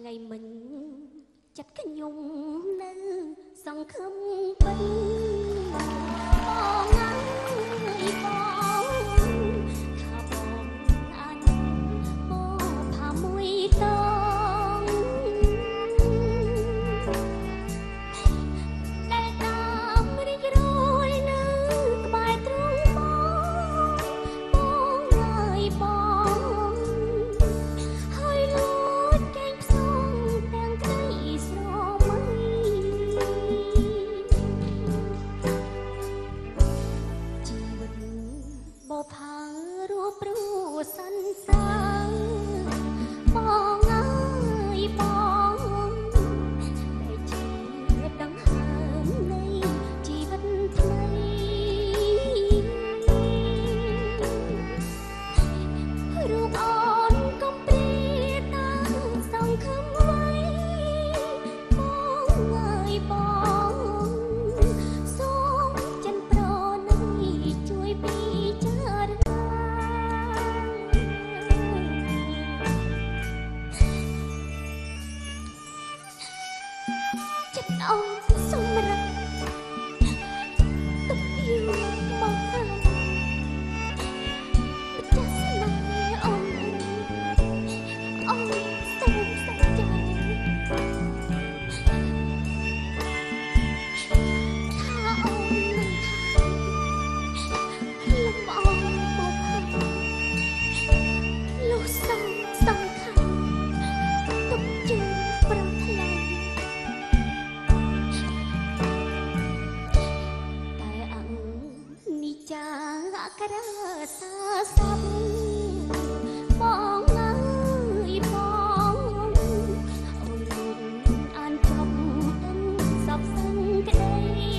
ថ្ងៃមិញចិត្តខ្ញុំនៅសង្ឃឹមពេញបងអើយបងថាបងអញបងផាមួយតងដែលតាមរីករាយនៅក្បែរទ្រូងបងអើយបងហើយលួចកេងផ្សងទាំងក្តីស្រមៃជីវិតបបផារួបព្រោះសន្សើរបងអើយបងដែលជាដង្ហើមនៃជីវិតថ្មីរូបអូនកំព្រាតាសង្ឃឹមໄว้បងអើយបងសូមចិនប្រណីជួយពិចារណាចិត្តអូនសម្រាប់ទុកយូរមកហើយម្ចាស់ស្នេហ៍អូនសូមសច្ចាថាអូនមិនថាលំអងបបផាលុះសង្ខារទុកជូនប្រថ្លៃតែអង្គនិច្ចាក្រសាស័ព្ទបងអើយបងអូនលុនអានចប់ដឹងសពសឹងក្តី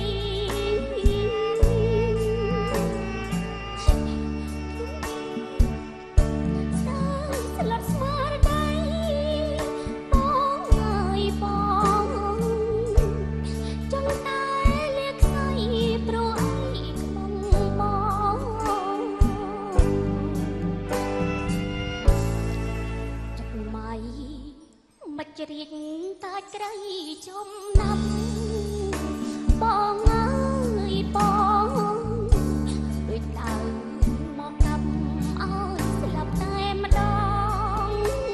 ស្លាប់ស្មារតីបងអើយបងចង់តែលាខ្សែព្រោះអីក្នុងបងចិត្តម៉ៃមិនជ្រៀកតាចក្រៃចំណាប់បងអើយបងដូចដើរមកកាប់ឲ្យស្លាប់តែម្ដង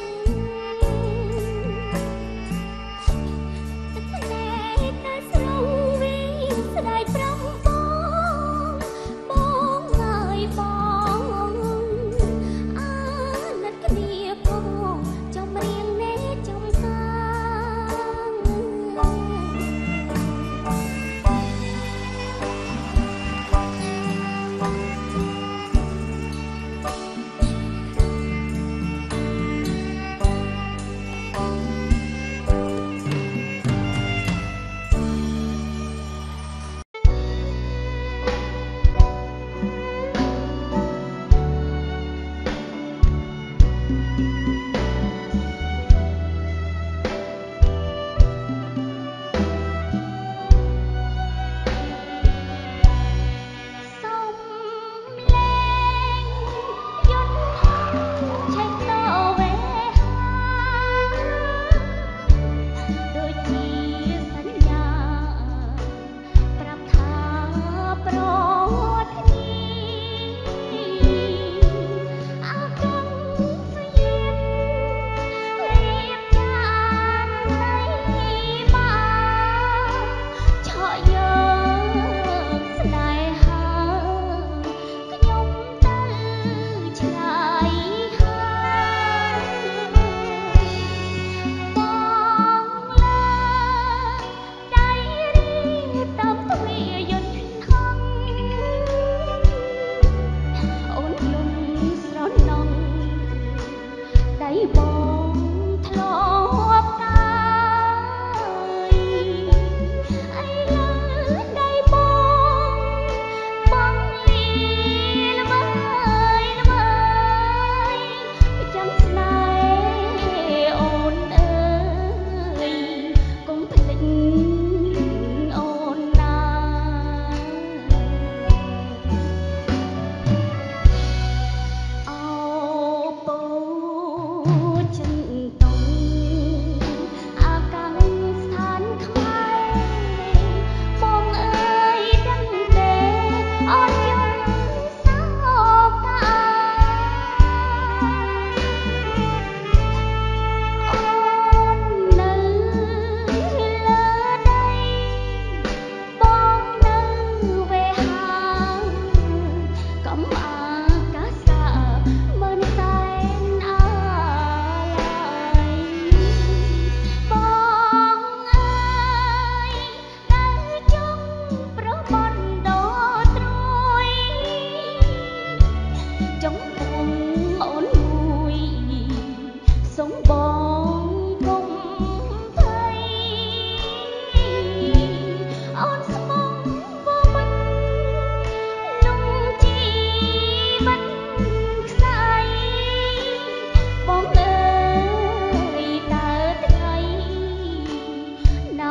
ទឹកភ្នែកតែស្រងវិញស្ដាយប្រំបងអើយបងអាណិតគ្នាផងចំរៀងណែចំសាង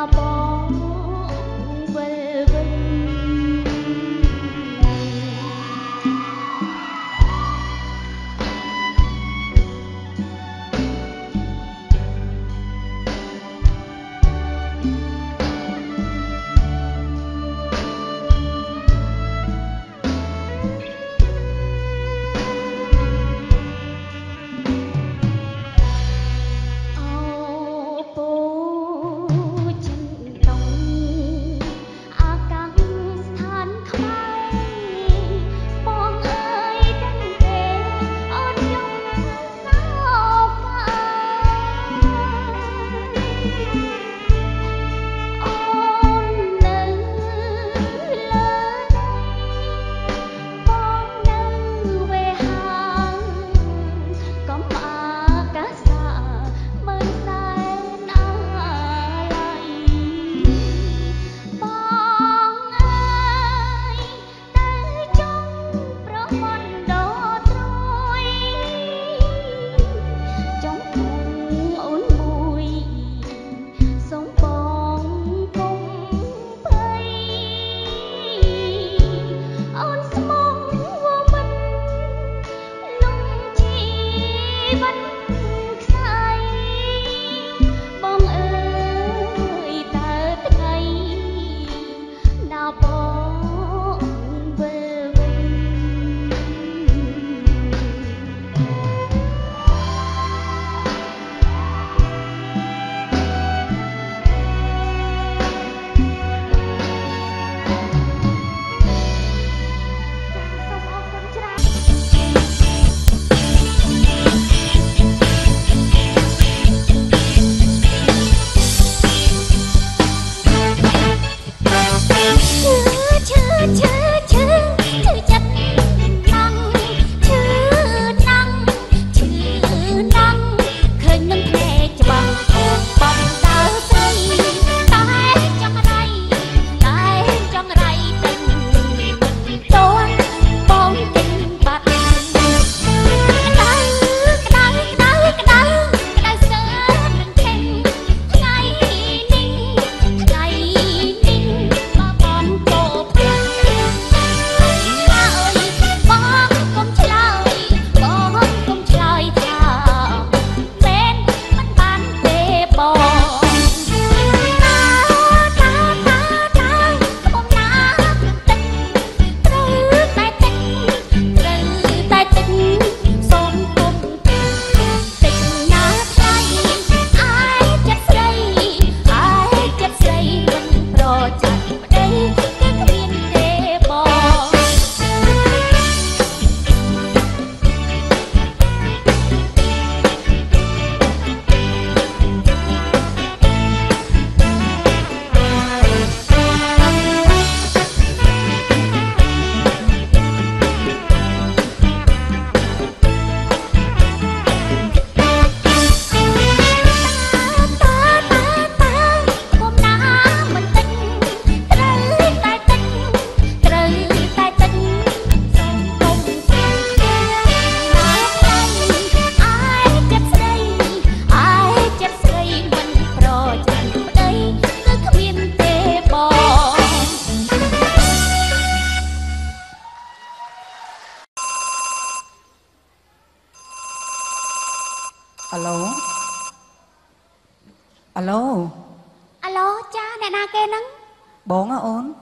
Alo. Alo, cha, nè na kê nắng. Bón á ôn.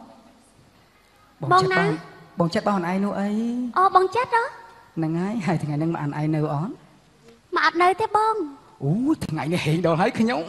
Bón ná. Bón chết bao hòn ai nuôi ấy. Bón chết đó. Nâng ấy, hai thằng ngày nâng mà anh ai nêu ón. Mà anh nơi thế bón. Thằng ngày này hiện đồ thấy cái nhúng.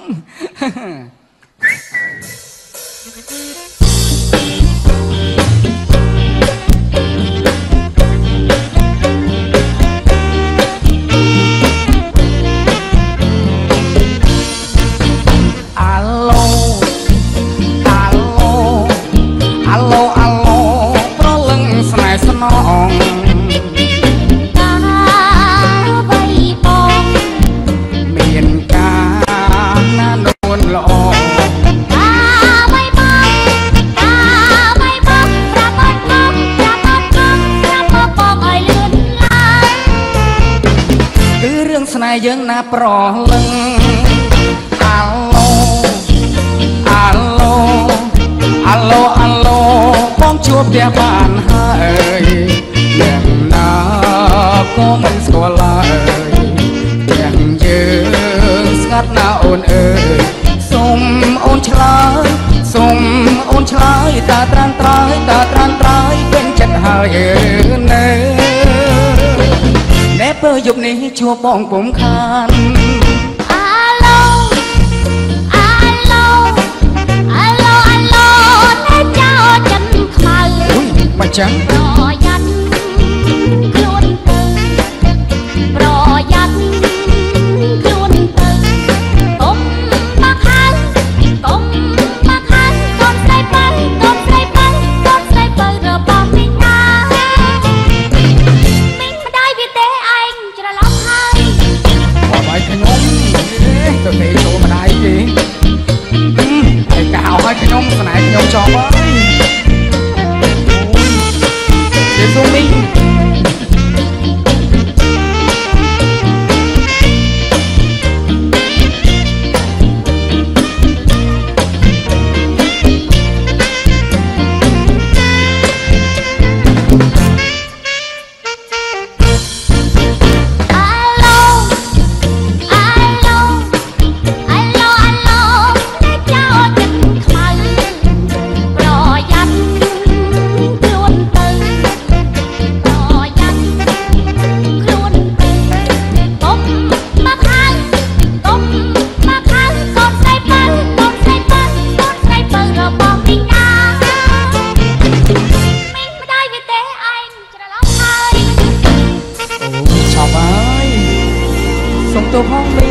dương na pro lưng alo alo ផ្ទះបានហើយយ៉ាងណាក៏មិនស្គាល់ឡើយទាំងយើងស្ងាត់ណាអូនអើយសូមអូនឆ្លើយសូមអូនឆ្លើយតាត្រានត្រើយតាត្រានត្រើយពេញចិត្តហើយណែណែពេលយប់នេះជួបបងពុំខានអាឡូអាឡូអាឡូអាឡូតែចោលចិត្តខ្មៅមកចឹងប្រយ័ត្នខ្លួនទៅប្រយ័ត្នខ្លួនទៅកុំមកខាងកុំមកខាងកូនស្រីបើកូនស្រីបើកូនស្រីបើរបស់មីងណាមីងម្ដាយវាទេឯងច្រឡំហើយបងឲ្យខ្ញុំទៅទេចូលម្ដាយទេហើយកៅឲ្យខ្ញុំស្នេហ៍ខ្ញុំចប់ហើយយេស៊ូមីตัวห้องมี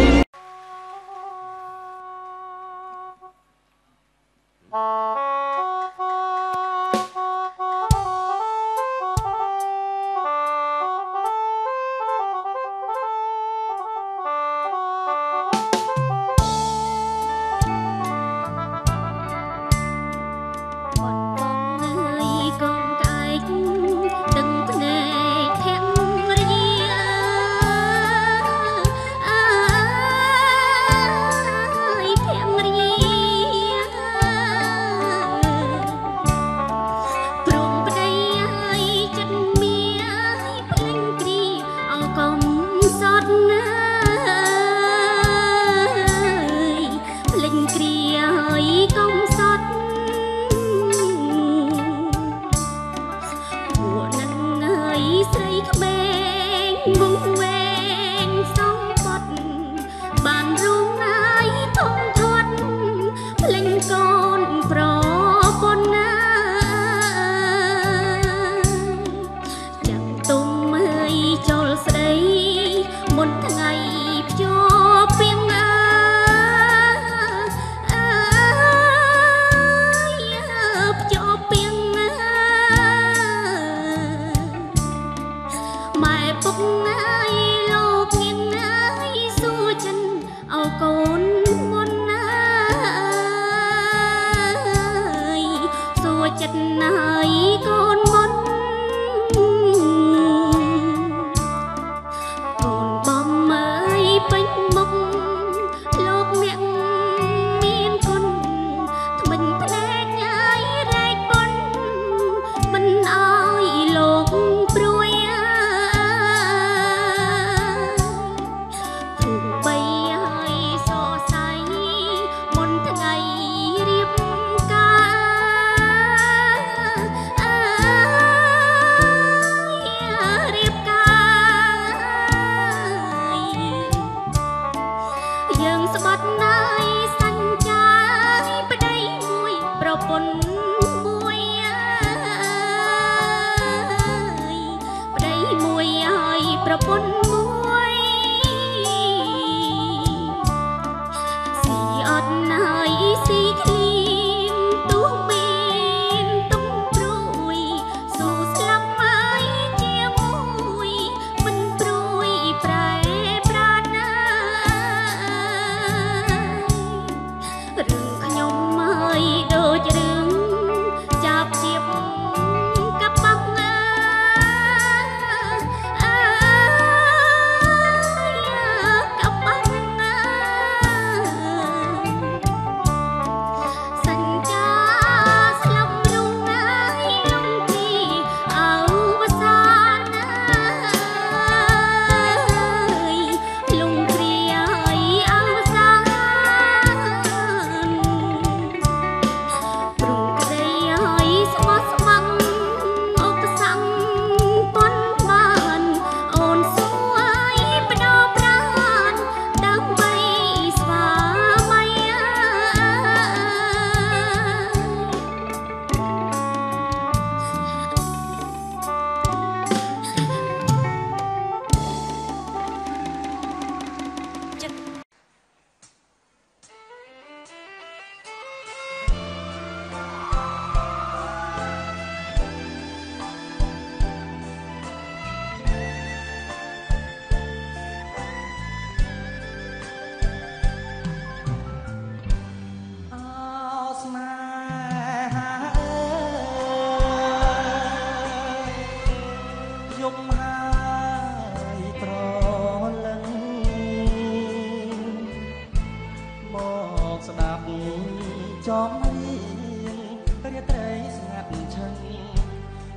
ដូចរឿង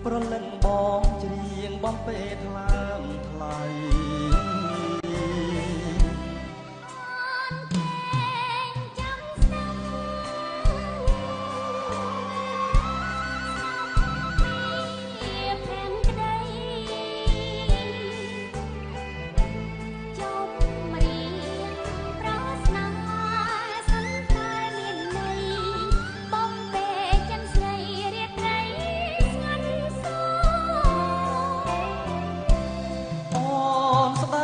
ប្រលឹងបងច្រៀងបំពេថ្លើមថ្លៃអូនស្ដា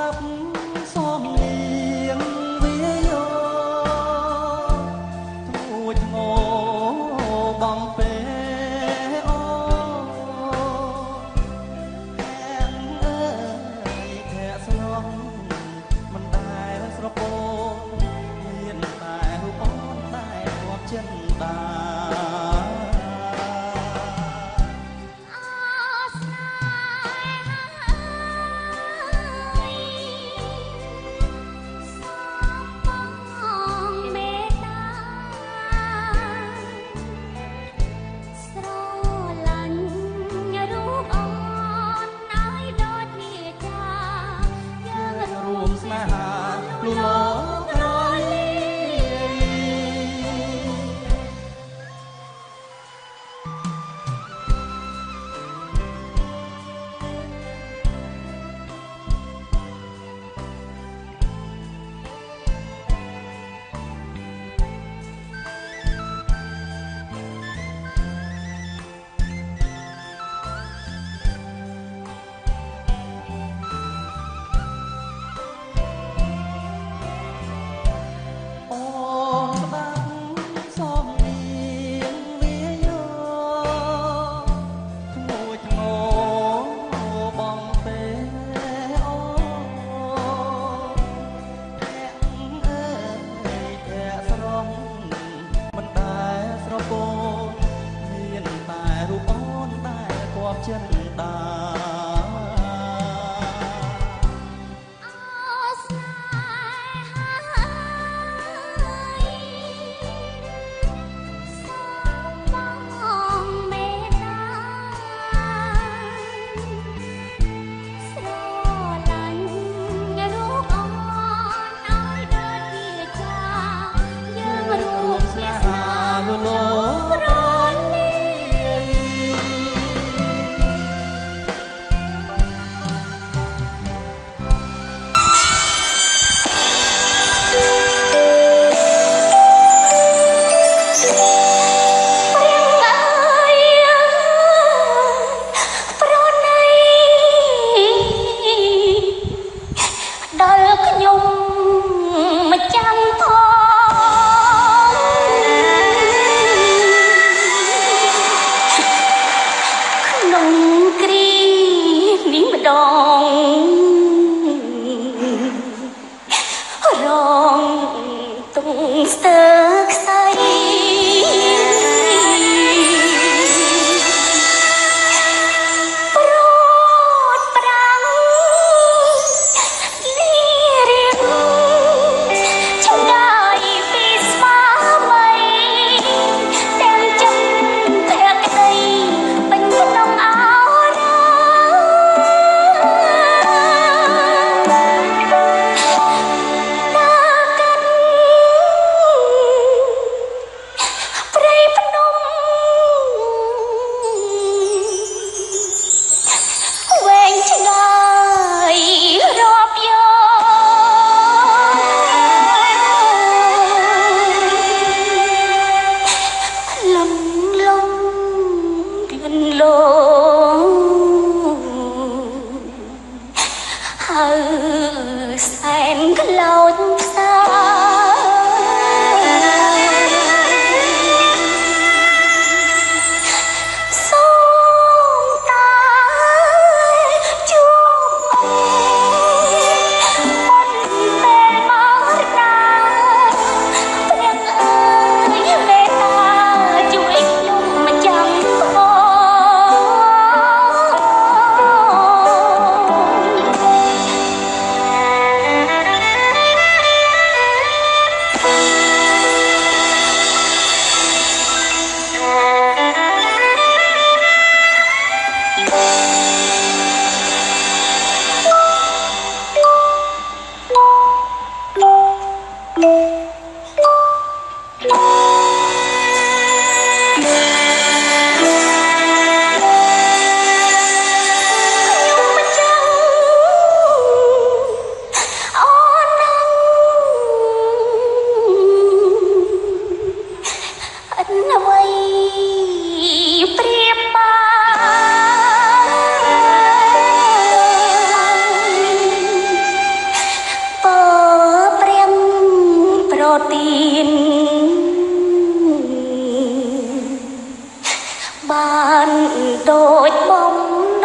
បានដូចបំណ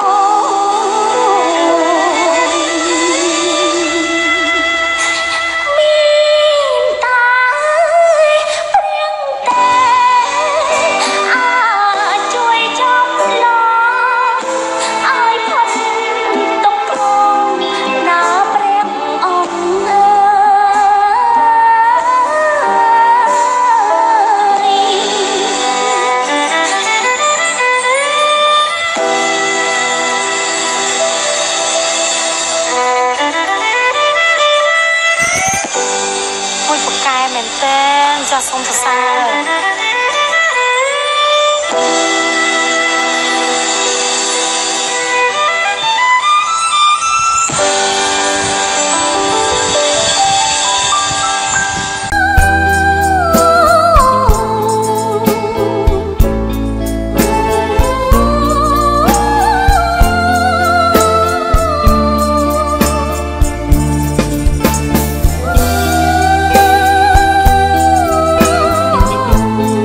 ងមានតែព្រៀងតែអាចជួយចំឡងឲ្យផុតទុក្ខផងណាព្រះអង្គអើមែនតើចាស់សូមសរសើរ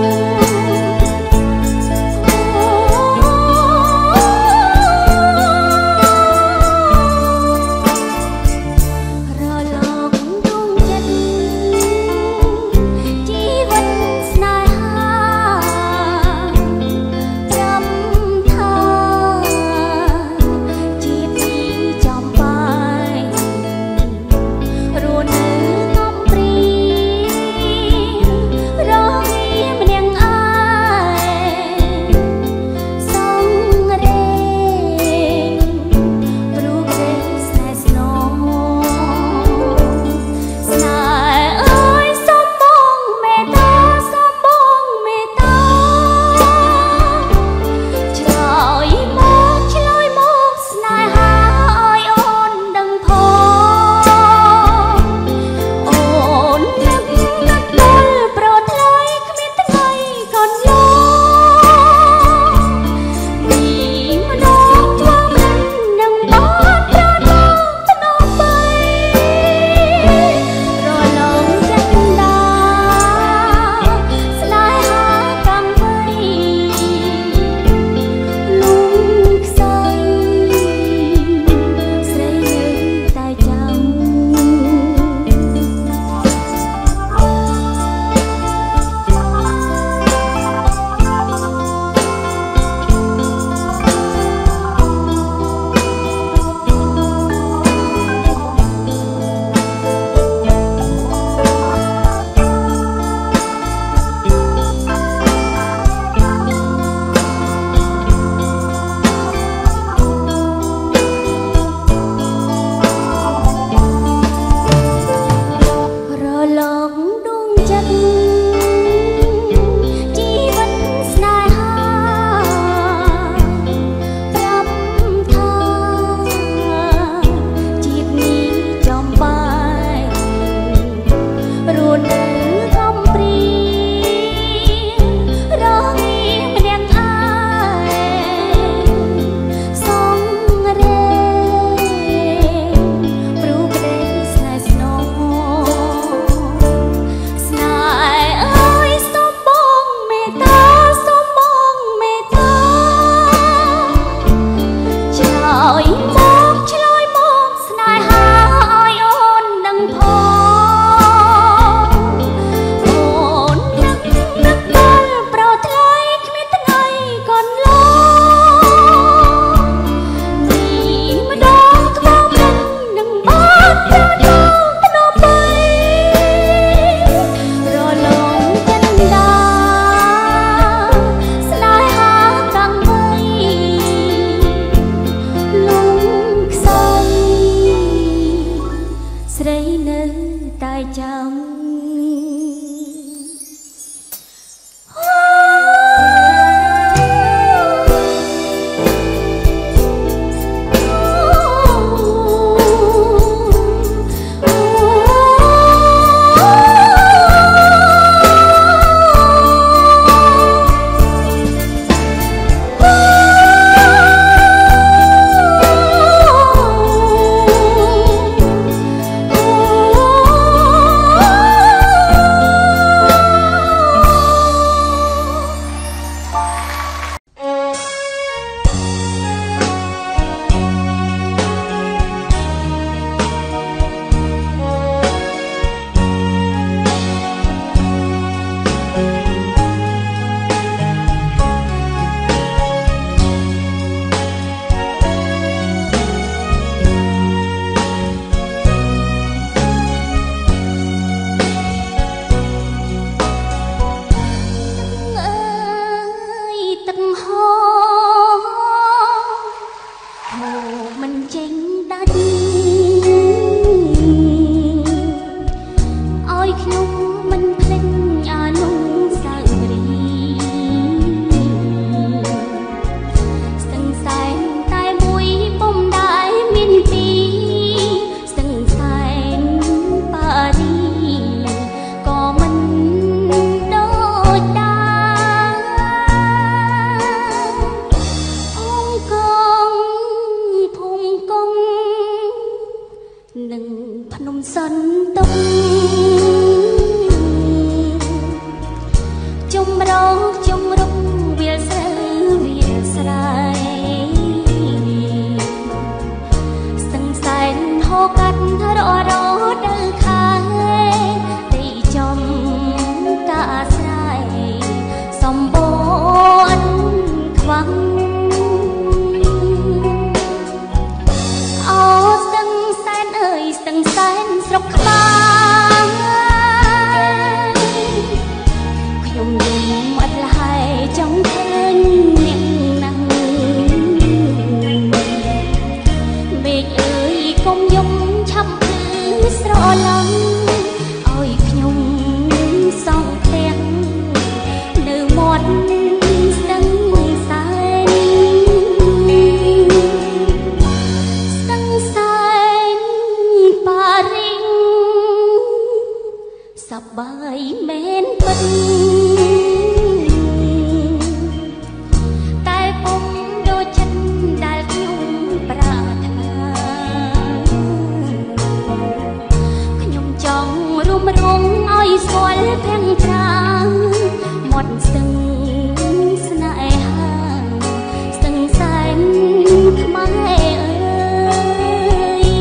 ងអូស្ទឹងសែនអើយស្ទឹងសែនស្រុកក្បាលខ្ញុំយំអត់លហើយចង់ឃើញអ្នកណាស់មេឃអើយកុំយំឆាប់គឺស្រឡាញ់ឲ្យខ្ញុំសងផ្ទះនៅមាត់ស្ទឹងសែនស្ទឹងសែនប៉ារីងសប្បាយមែនពិតតែពុំដូចចិត្តដែលខ្ញុំប្រាថ្នាខ្ញុំចង់រុំរងឲ្យស្គាល់ភាំងត្រាមាត់ស្ទឹងស្នេហាស្ទឹងសែនខ្មែរអើយ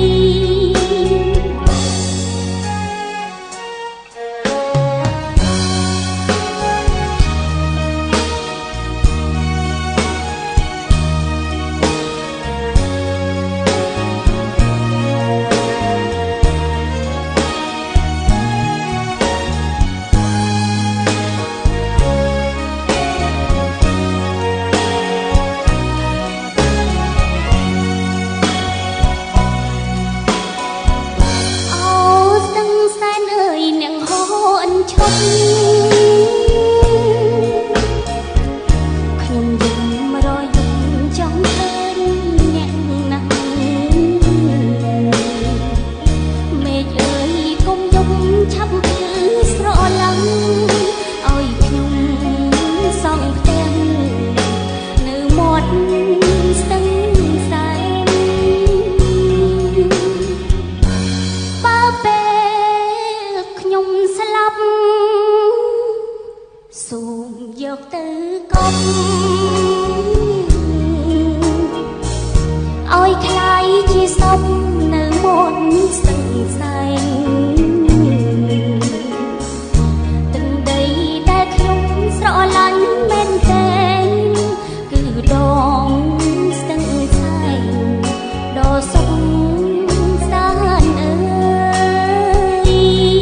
ខ្ញុំយំរយំចង់ឃើញអ្នកណាស់មេឃអើយកុំយំឆាប់គឺស្រឡាញ់ឲ្យខ្ញុំសងផ្ទះនៅមាត់ស្ទឹងសែនបើពេលខ្ញុំស្លាប់សូមយកទៅកប់ឲ្យคล้ายជាសពនៅមាត់ស្ទឹងសែនទឹកដីដែលខ្ញុំស្រឡាញ់មែនទេគឺដងស្ទឹងសែនដ៏សុខសាន្តអើយ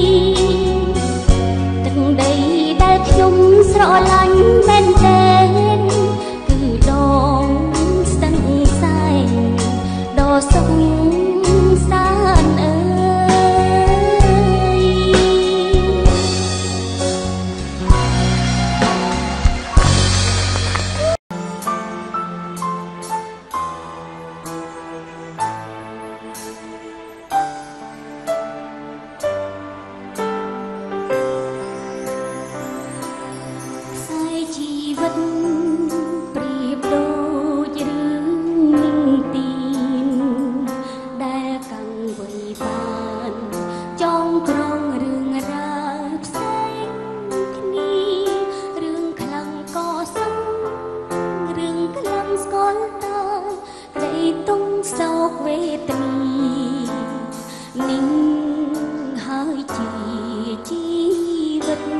ទឹកដីដែលខ្ញុំស្រឡាញ់មែនទេគឺដងស្ទឹងសែនដ៏សុខសាន្តអើខ្សែជីវិតប្រៀបដូចរឿងនិទានដែលកាំងវៃបានចងក្រងរឿងរ៉ាវផ្សេងគ្នារឿងខ្លាំងក៏សឹងរឿងខ្លាំងស្គាល់តើក្តីទុំសោកវេទនានេះហើយជាជីវិត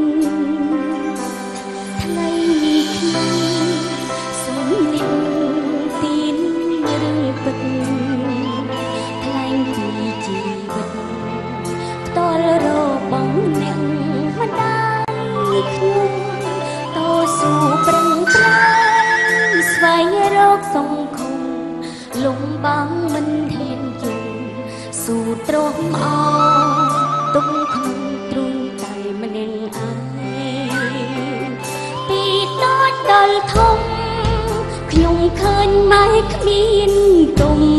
ថ្ងៃនេះខ្ញុំសូមនិទានរឿងពិតថ្លែងពីជីវិតផ្ទាល់របស់អ្នកម្ដាយខ្ញុំតស៊ូប្រឹងប្រែងស្វែងរកសង្គមលំបាំងមិនហ៊ានយំស៊ូទ្រាំអស់ទុកក្នុងទ្រូងតែម្នាក់ឯងពីតូចដល់ធំខ្ញុំឃើញម៉ែគ្មានទុំ